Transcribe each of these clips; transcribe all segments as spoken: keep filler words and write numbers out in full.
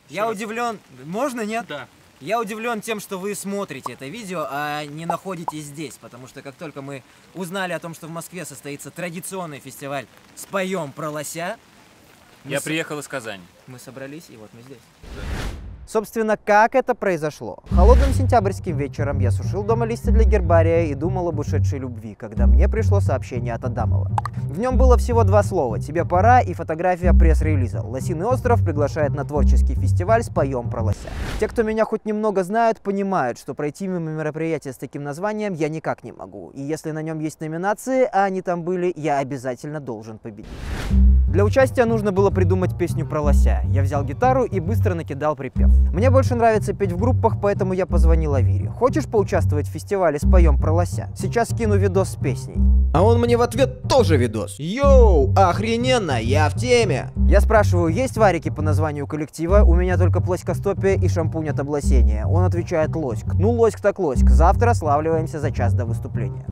Я удивлен... Можно, нет? Да. Я удивлен тем, что вы смотрите это видео, а не находитесь здесь, потому что как только мы узнали о том, что в Москве состоится традиционный фестиваль «Споем про лося», я приехал из Казани. Мы собрались, и вот мы здесь. Собственно, как это произошло? Холодным сентябрьским вечером я сушил дома листья для гербария и думал об ушедшей любви, когда мне пришло сообщение от Адамова. В нем было всего два слова «Тебе пора» и фотография пресс-релиза. Лосиный остров приглашает на творческий фестиваль «Споем про лося». Те, кто меня хоть немного знают, понимают, что пройти мимо мероприятия с таким названием я никак не могу. И если на нем есть номинации, а они там были, я обязательно должен победить. Для участия нужно было придумать песню про лося. Я взял гитару и быстро накидал припев. Мне больше нравится петь в группах, поэтому я позвонил Авире. Хочешь поучаствовать в фестивале «Споем про лося»? Сейчас скину видос с песней. А он мне в ответ тоже видос. Йоу, охрененно, я в теме. Я спрашиваю, есть варики по названию коллектива? У меня только плоскостопие и шампунь от облысения. Он отвечает лоськ. Ну лоськ так лоськ. Завтра славливаемся за час до выступления.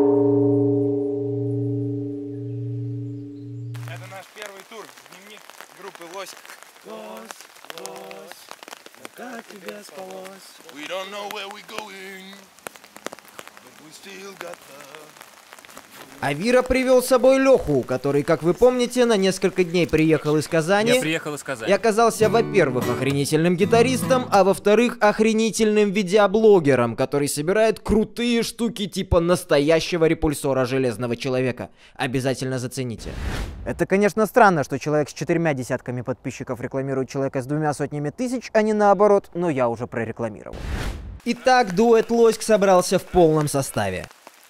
Это наш первый тур, дневник группы Лось. Лось, лось, как тебе спалось? We don't know where we're going, but we still got love. Авира привел с собой Леху, который, как вы помните, на несколько дней приехал из Казани. Я приехал из Казани. И оказался, во-первых, охренительным гитаристом, а во-вторых, охренительным видеоблогером, который собирает крутые штуки типа настоящего репульсора Железного Человека. Обязательно зацените. Это, конечно, странно, что человек с четырьмя десятками подписчиков рекламирует человека с двумя сотнями тысяч, а не наоборот, но я уже прорекламировал. Итак, дуэт Лоськ собрался в полном составе.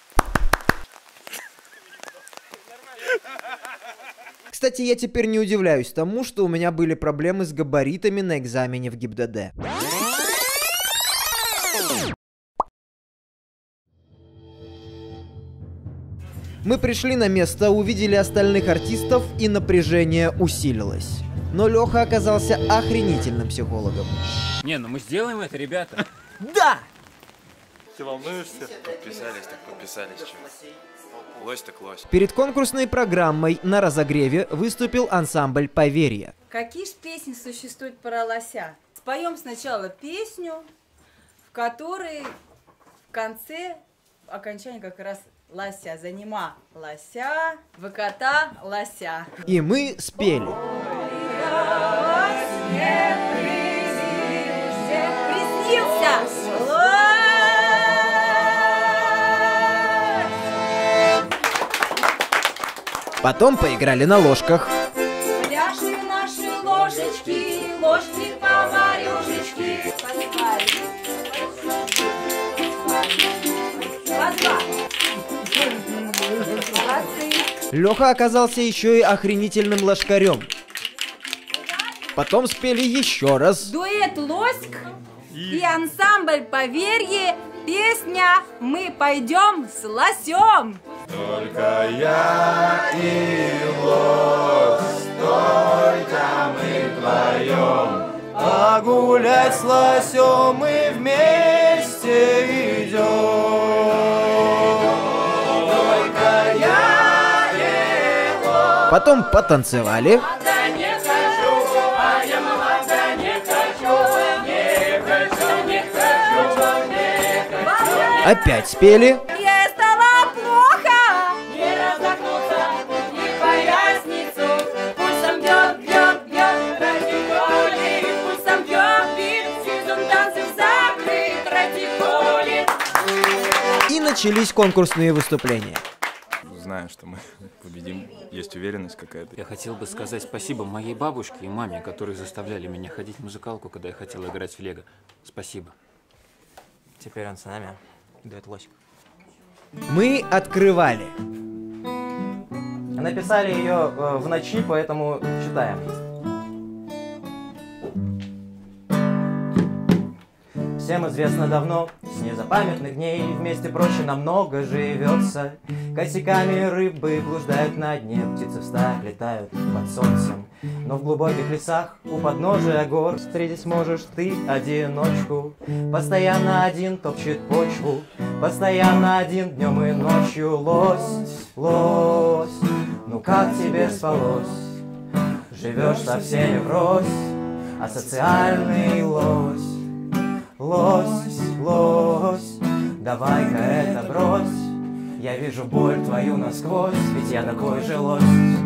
Кстати, я теперь не удивляюсь тому, что у меня были проблемы с габаритами на экзамене в ГИБДД. Мы пришли на место, увидели остальных артистов, и напряжение усилилось. Но Леха оказался охренительным психологом. Не, ну мы сделаем это, ребята. Да! Ты волнуешься? Подписались, так подписались. Че? Лось так лось. Перед конкурсной программой на разогреве выступил ансамбль «Поверье». Какие ж песни существуют про лося? Споем сначала песню, в которой в конце окончание как раз лося. Занима лося, выкота лося. И мы спели. Приснился лось! Потом поиграли на ложках. Пляши наши ложечки, ложки-поварюшечки. Позвали. Позвали. Леха оказался еще и охренительным ложкарем. Потом спели еще раз. Дуэт «Лоськ» и ансамбль «Поверье». Песня «Мы пойдем с лосем». Только я и лось, только мы вдвоем, а гулять с лосем мы вместе идем. Только я и лось. Потом потанцевали. Да не хочу, а я молода не хочу, не хочу, не хочу, не хочу. Опять спели. Мне стало плохо. Не разогнуться, не поясницу, пульсом бьет, бьет, бьет, радикулит, пульсом бьет, бит, сезон танцев закрыт, радикулит. И начались конкурсные выступления. Знаю, что мы победим, есть уверенность какая-то. Я хотел бы сказать спасибо моей бабушке и маме, которые заставляли меня ходить в музыкалку, когда я хотел играть в лего. Спасибо. Теперь он с нами. Дуэт Лоськ. Мы открывали. Написали ее э, в ночи, поэтому читаем. Всем известно давно, с незапамятных дней вместе проще намного живется. Косяками рыбы блуждают на дне, птицы в стаях летают под солнцем. Но в глубоких лесах у подножия гор встретить можешь ты одиночку. Постоянно один топчет почву, постоянно один днем и ночью. Лось, лось, ну как тебе спалось? Живешь со всеми врозь, асоциальный лось. Лось, лось, давай-ка это брось. Я вижу боль твою насквозь, ведь я такой же лось.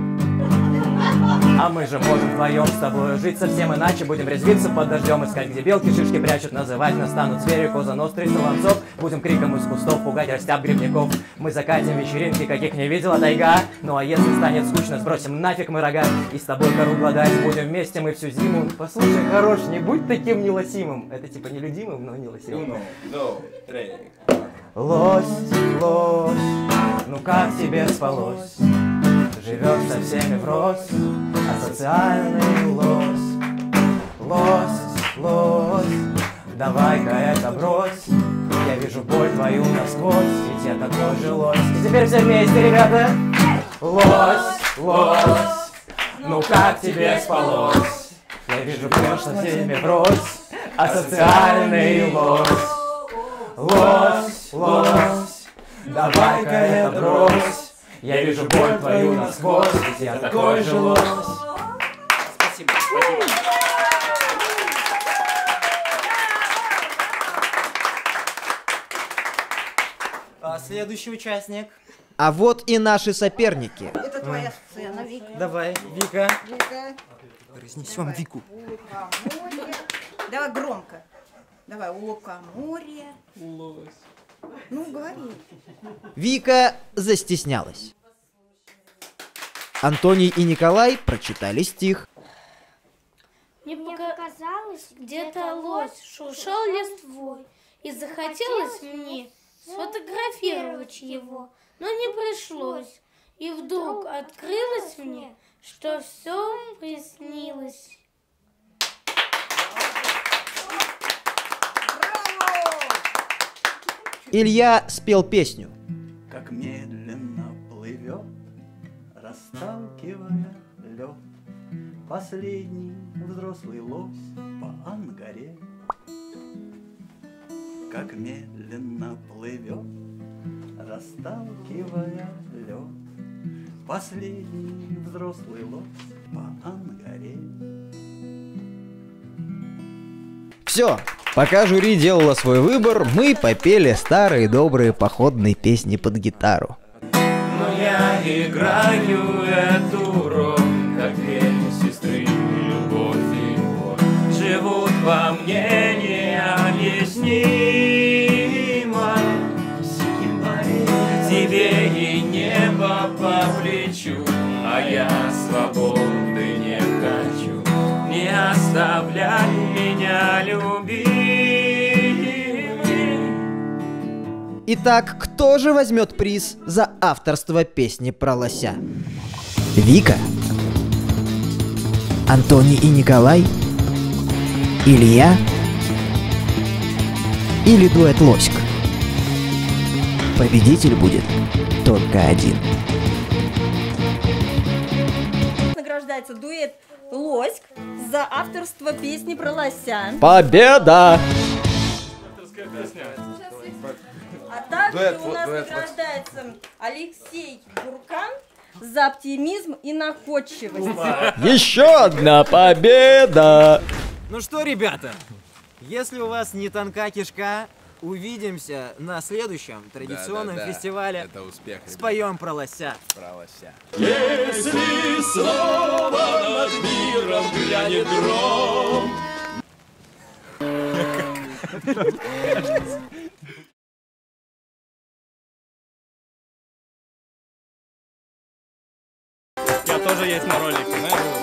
А мы же можем вдвоем с тобой жить совсем иначе. Будем резвиться под дождем, искать, где белки шишки прячут. Называть нас станут звери, коза ностры, солонцов. Будем криком из кустов пугать растяп грибников. Мы закатим вечеринки, каких не видела тайга. Ну а если станет скучно, сбросим нафиг мы рога. И с тобой кору гладать будем вместе мы всю зиму. Послушай, хорош, не будь таким нелосимым. Это типа нелюдимым, но нелосимым. Лось, лось, ну как тебе спалось? Живешь со всеми врозь, асоциальный лось. Лось, лось, давай-ка это брось. Я вижу боль твою насквозь, ведь я такой же лось. И теперь все вместе, ребята. Лось, лось, ну как тебе спалось? Я вижу боль со всеми врозь, асоциальный лось. Лось, лось, давай-ка это брось. Я вижу боль твою насквозь, ведь я такой же лось. Спасибо, спасибо. А следующий участник. А вот и наши соперники. Это твоя сцена, Вика. Давай, Вика. Вика. Разнесем Вику. Лукоморье. Давай громко. Давай, лукоморье. Ну, говори. Вика застеснялась. Антоний и Николай прочитали стих. Мне показалось, где-то лось шуршал листвой, и захотелось мне сфотографировать его, но не пришлось. И вдруг открылось мне, что все приснилось. Илья спел песню. Как медленно плывет, расталкивая лед, последний взрослый лось по Ангаре. Как медленно плывет, расталкивая лед, последний взрослый лось по Ангаре. Все, пока жюри делало свой выбор, мы попели старые добрые походные песни под гитару. Но я играю эту роль, как две сестры, любовь и боль живут во мне необъяснимо. Тебе и небо по плечу, а я свободы не хочу. Не оставляй меня, любимый. Итак, кто же возьмет приз за авторство песни про лося? Вика? Антоний и Николай? Илья? Или дуэт Лоськ? Победитель будет только один. Награждается дуэт Лоськ за авторство песни про лося. Победа! А также Дуэт, у нас дуэт, награждается Алексей Буркан за оптимизм и находчивость. Еще одна победа! Ну что, ребята, если у вас не тонка кишка, увидимся на следующем традиционном Да, да, да. фестивале. Это успех, ребят. Споем про лося. Про лося. Если снова над миром грянет гром. Я тоже есть на ролике, знаешь?